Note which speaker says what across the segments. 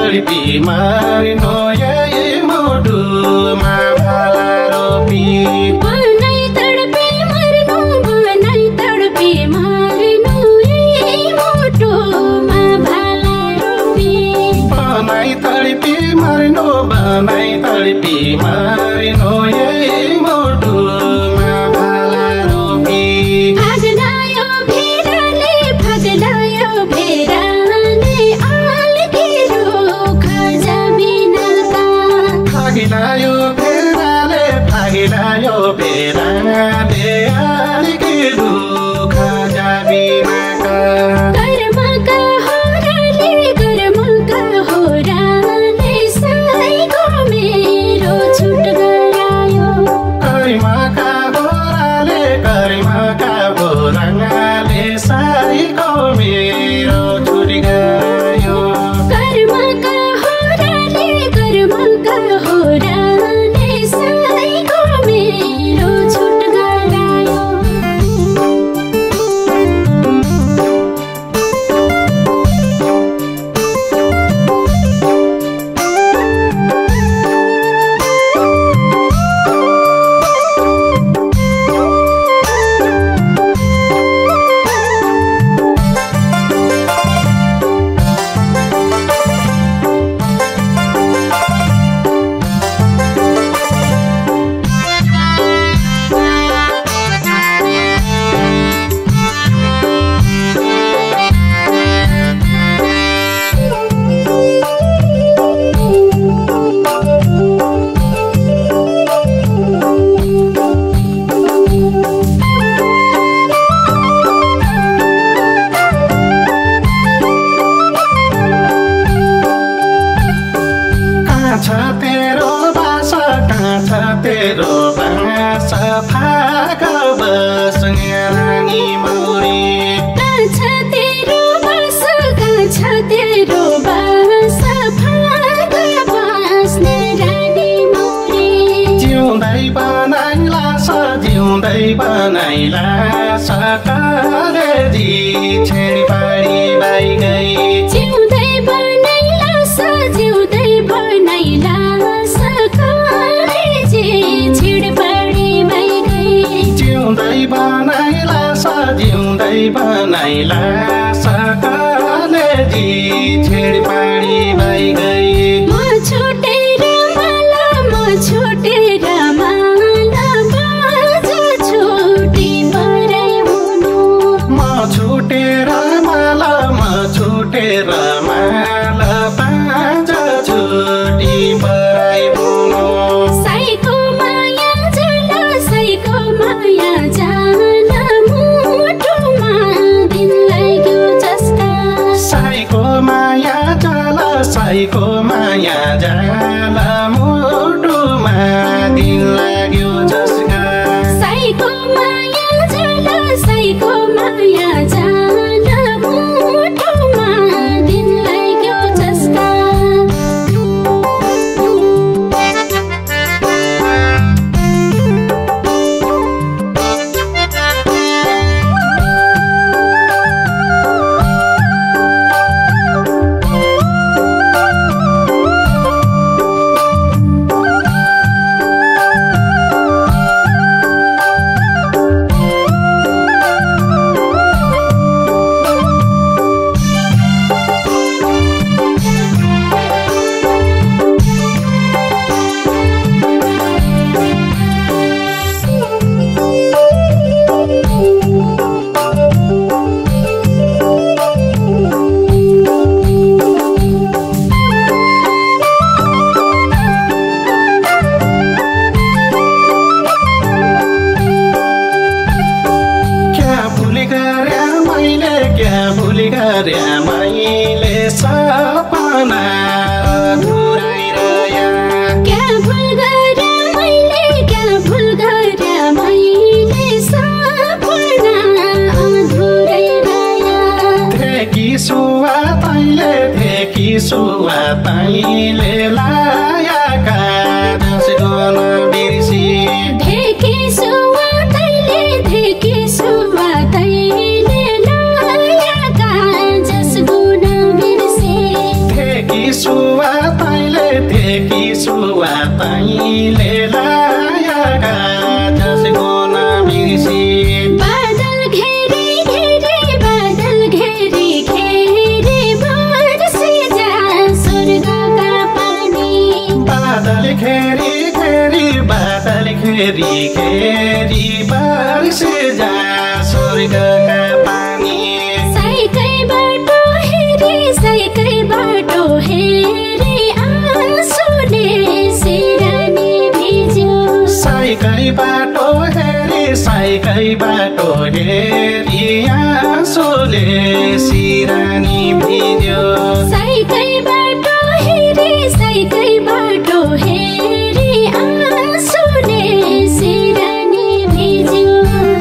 Speaker 1: तडपी मर्नु यही मुटुमा भाला रोपी
Speaker 2: बनाई तडपी मर्नु यही मुटुमा भाला रोपी
Speaker 1: बनाई तडपी मर्नु यही मुटुमा भाला रोपी
Speaker 2: भागलायो भेराले आल्केरो खजा बिनाका
Speaker 1: भागिलायो भेराले आल्केरो खजा बिनाका
Speaker 2: कर्मका होराले साईको मेरो छुट गरायो
Speaker 1: करिमाका बोराले साईको मेरो छुट गयो
Speaker 2: कर्मका होराले साईको मेरो छुट गरायो
Speaker 1: तेरो बास फाका बस रानी मौरी
Speaker 2: काछ तेरो बास फाका बस्ने रानी मौरी
Speaker 1: जिउँदै बनाइला सकालेजी छेडी पाडी बाई गई
Speaker 2: जिउँदै बनाइला सकालेजी छिड पाडी बाई गई
Speaker 1: जिउँदै बनाइला सकालेजी छेडी पाडी बाई गई
Speaker 2: म छुटेर माला बाजा छुटी पराई हुनु
Speaker 1: म छुटेर माला बाजा छुटी पराई हुनु
Speaker 2: साईको माया जाला मुटुमा दिन लाग्यो जस्ता
Speaker 1: साईको माया जाला मुटुमा दिन लाग्यो जसका
Speaker 2: साईको माया जाला मुटुमा दिन लाग्यो जस्ता
Speaker 1: मैले सपना अधुराइरह्या
Speaker 2: क्या भुल गरे मैले सपना अधुराइरह्या
Speaker 1: देखि सुवा तैले लायाका दस गुण बिर्सी
Speaker 2: देखि सुवा तैले लायाका जस गुण बिर्सी
Speaker 1: देखि सुवा सुवातैले देखि सुवातैले लायका जसको नबिर्सी
Speaker 2: बादल घेरी घेरी बादल घेरी घेरी बरसे जा स्वर्गका पानी
Speaker 1: बादल घेरी घेरी बादल घेरी घेरी बरसे जा स्वर्गका पानी
Speaker 2: साइकै बाटो हेरी आँसुले सिरानी भिज्यो
Speaker 1: साइकै बाटो हेरी आँसुले सिरानी भिज्यो
Speaker 2: साइकै बाटो हेरी आँसुले सिरानी भिज्यो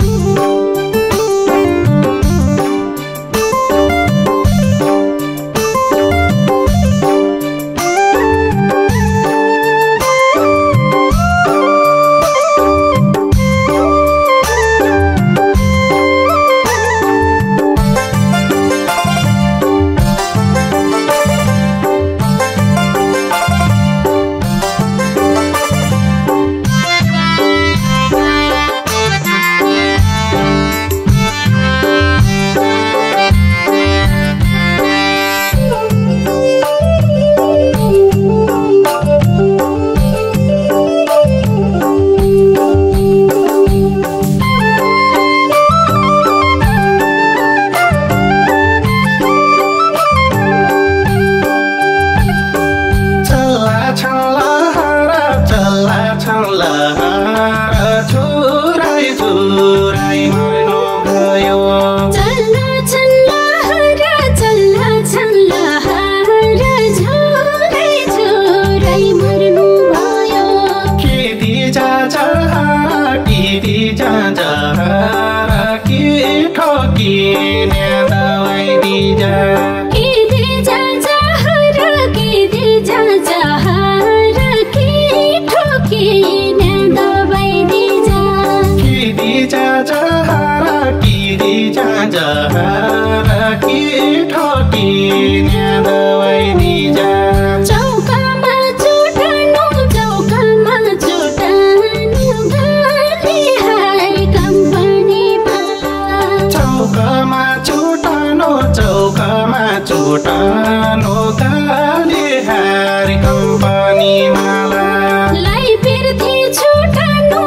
Speaker 1: चौकामा गाली हार कम्पनी माला
Speaker 2: लाई फिर्थे छुटानु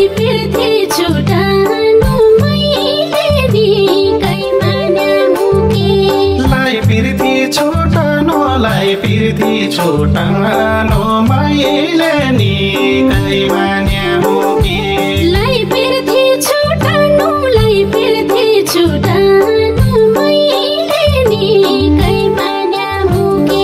Speaker 2: मैले नि कैमा न्यामुके
Speaker 1: लाई फिर्थे छुटानु मैले नि कैमा न्यामुके
Speaker 2: लाई फिर्थे छुटानु मैले नि कैमा न्यामुके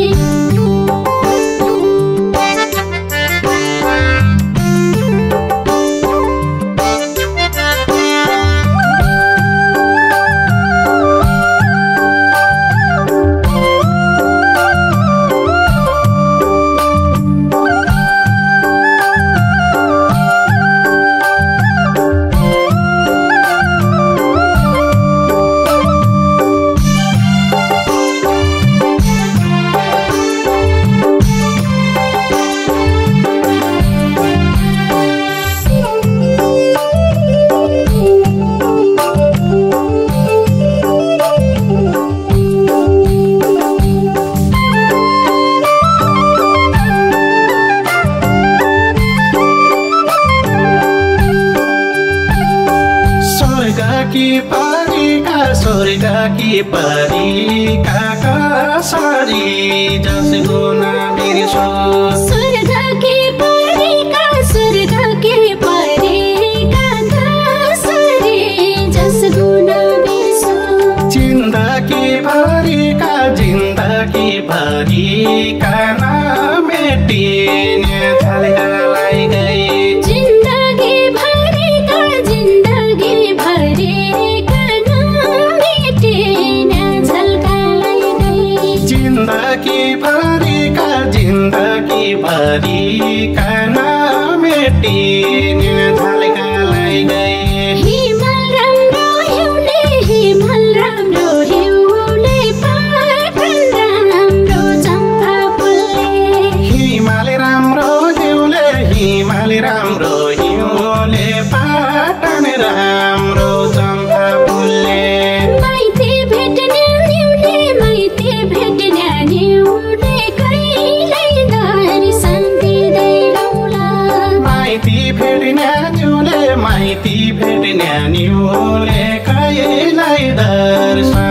Speaker 1: स्वर्ग की परिका कसरी जसको नबिर्सो
Speaker 2: स्वर्ग की परिका कसरी जसको नबिर्सो
Speaker 1: जिन्दगी भरिका नमेटिने झल्कालाई गई
Speaker 2: जिन्दगी भरिका नमेटिने झल्कालाई गई
Speaker 1: जिन्दगी भरिका नमेटिने झल्कालाई गई
Speaker 2: हिमाल राम्रो हिउँले पाटन राम्रो चम्पा फुल
Speaker 1: न्यानी बोले कहिलेलाई दर्शन